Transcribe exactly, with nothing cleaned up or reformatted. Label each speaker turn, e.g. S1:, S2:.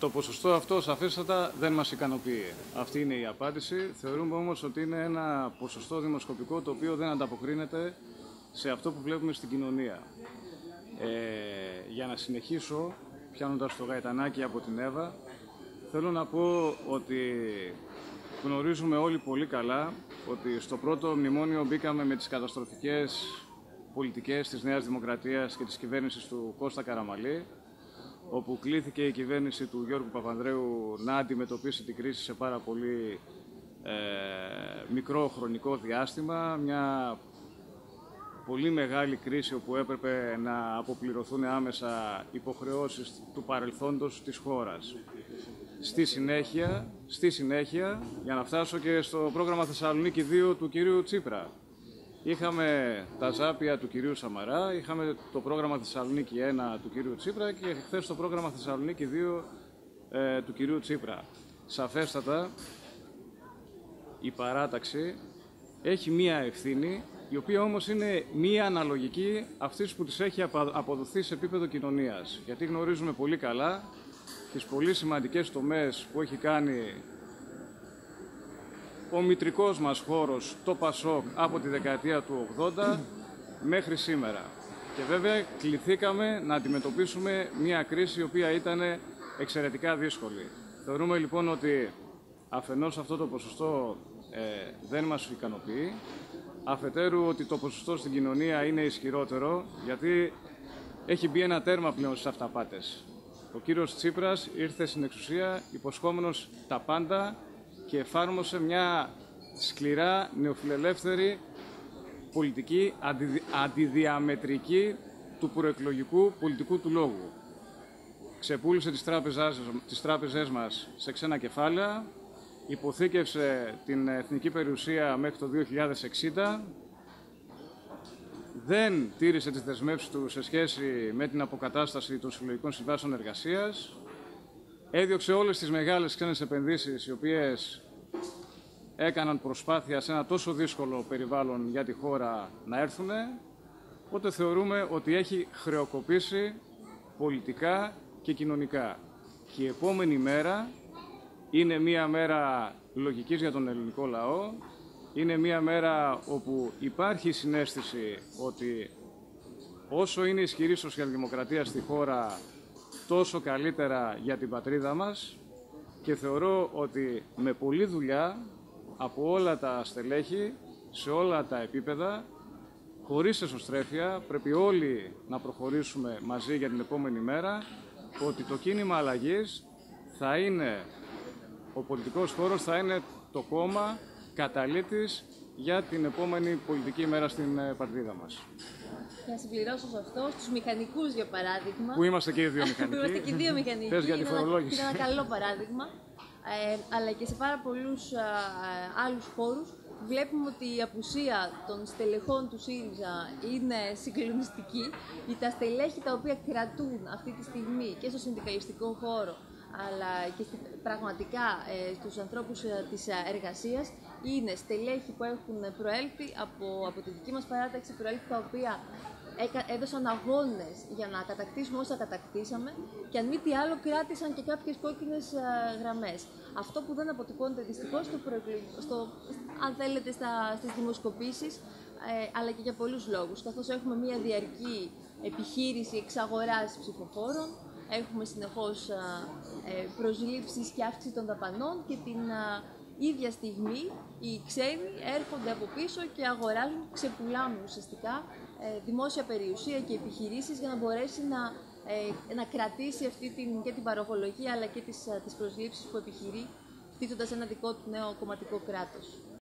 S1: Το ποσοστό αυτό σαφέστατα δεν μας ικανοποιεί. Αυτή είναι η απάντηση. Θεωρούμε όμως ότι είναι ένα ποσοστό δημοσκοπικό το οποίο δεν ανταποκρίνεται σε αυτό που βλέπουμε στην κοινωνία. Ε, για να συνεχίσω, πιάνοντας το γαϊτανάκι από την Εύα, θέλω να πω ότι γνωρίζουμε όλοι πολύ καλά ότι στο πρώτο μνημόνιο μπήκαμε με τις καταστροφικές πολιτικές της Νέας Δημοκρατίας και της κυβέρνησης του Κώστα Καραμαλή, όπου κλήθηκε η κυβέρνηση του Γιώργου Παπανδρέου να αντιμετωπίσει την κρίση σε πάρα πολύ ε, μικρό χρονικό διάστημα, μια πολύ μεγάλη κρίση όπου έπρεπε να αποπληρωθούν άμεσα υποχρεώσεις του παρελθόντος της χώρας. Στη συνέχεια, στη συνέχεια, για να φτάσω και στο πρόγραμμα Θεσσαλονίκη δύο του κυρίου Τσίπρα, είχαμε τα ζάπια του κυρίου Σαμαρά, είχαμε το πρόγραμμα Θεσσαλονίκη ένα του κυρίου Τσίπρα και χθες το πρόγραμμα Θεσσαλονίκη δύο ε, του κυρίου Τσίπρα. Σαφέστατα, η παράταξη έχει μία ευθύνη, η οποία όμως είναι μία αναλογική αυτής που της έχει αποδοθεί σε επίπεδο κοινωνίας. Γιατί γνωρίζουμε πολύ καλά τις πολύ σημαντικές τομές που έχει κάνει ο μητρικός μας χώρος, το Πασόκ, από τη δεκαετία του ογδόντα μέχρι σήμερα. Και βέβαια κληθήκαμε να αντιμετωπίσουμε μια κρίση η οποία ήταν εξαιρετικά δύσκολη. Θεωρούμε λοιπόν ότι αφενός αυτό το ποσοστό ε, δεν μας ικανοποιεί, αφετέρου ότι το ποσοστό στην κοινωνία είναι ισχυρότερο, γιατί έχει μπει ένα τέρμα πλέον στις αυταπάτες. Ο κύριος Τσίπρας ήρθε στην εξουσία υποσχόμενος τα πάντα και εφάρμοσε μια σκληρά νεοφιλελεύθερη πολιτική αντι, αντιδιαμετρική του προεκλογικού πολιτικού του λόγου. Ξεπούλησε τις τράπεζες, τις τράπεζές μας σε ξένα κεφάλαια, υποθήκευσε την εθνική περιουσία μέχρι το δύο χιλιάδες εξήντα, δεν τήρησε τις δεσμεύσεις του σε σχέση με την αποκατάσταση των συλλογικών συμβάσεων εργασίας, έδιωξε όλες τις μεγάλες ξένες επενδύσεις οι οποίες έκαναν προσπάθεια σε ένα τόσο δύσκολο περιβάλλον για τη χώρα να έρθουν, οπότε θεωρούμε ότι έχει χρεοκοπήσει πολιτικά και κοινωνικά. Και η επόμενη μέρα είναι μία μέρα λογικής για τον ελληνικό λαό, είναι μία μέρα όπου υπάρχει συναίσθηση ότι όσο είναι ισχυρή η σοσιαλδημοκρατία στη χώρα, τόσο καλύτερα για την πατρίδα μας, και θεωρώ ότι με πολλή δουλειά από όλα τα στελέχη, σε όλα τα επίπεδα, χωρίς εσωστρέφεια, πρέπει όλοι να προχωρήσουμε μαζί για την επόμενη μέρα, ότι το κίνημα αλλαγής θα είναι, ο πολιτικός χώρος θα είναι το κόμμα καταλήτης για την επόμενη πολιτική μέρα στην πατρίδα μας.
S2: Να συμπληρώσω σε αυτό, στους μηχανικούς για παράδειγμα.
S1: Που είμαστε και οι δύο μηχανικοί.
S2: Που είμαστε και οι δύο μηχανικοί.
S1: Πες για τη φορολόγηση.
S2: Είναι ένα καλό παράδειγμα. Ε, αλλά και σε πάρα πολλούς α, άλλους χώρους βλέπουμε ότι η απουσία των στελεχών του ΣΥΡΙΖΑ είναι συγκλονιστική. Τα στελέχη τα οποία κρατούν αυτή τη στιγμή και στο συνδικαλιστικό χώρο, αλλά και πραγματικά ε, στους ανθρώπους ε, της εργασίας, είναι στελέχη που έχουν προέλθει από, από τη δική μας παράταξη, προέλθει τα οποία έδωσαν αγώνες για να κατακτήσουμε όσα κατακτήσαμε και αν μη τι άλλο κράτησαν και κάποιες κόκκινες ε, γραμμές. Αυτό που δεν αποτυπώνεται δυστυχώς στο, στο, αν θέλετε, στα, στις δημοσκοπήσεις, ε, αλλά και για πολλούς λόγους, καθώς έχουμε μια διαρκή επιχείρηση εξαγοράς ψηφοφόρων, έχουμε συνεχώς ε, προσλήψεις και αύξηση των δαπανών και την ε, ίδια στιγμή οι ξένοι έρχονται από πίσω και αγοράζουν, ξεπουλάνε ουσιαστικά ε, δημόσια περιουσία και επιχειρήσεις για να μπορέσει να, ε, να κρατήσει αυτή την, και την παροχολογία αλλά και τις, τις προσλήψεις που επιχειρεί, χτίζοντας ένα δικό του νέο κομματικό κράτος.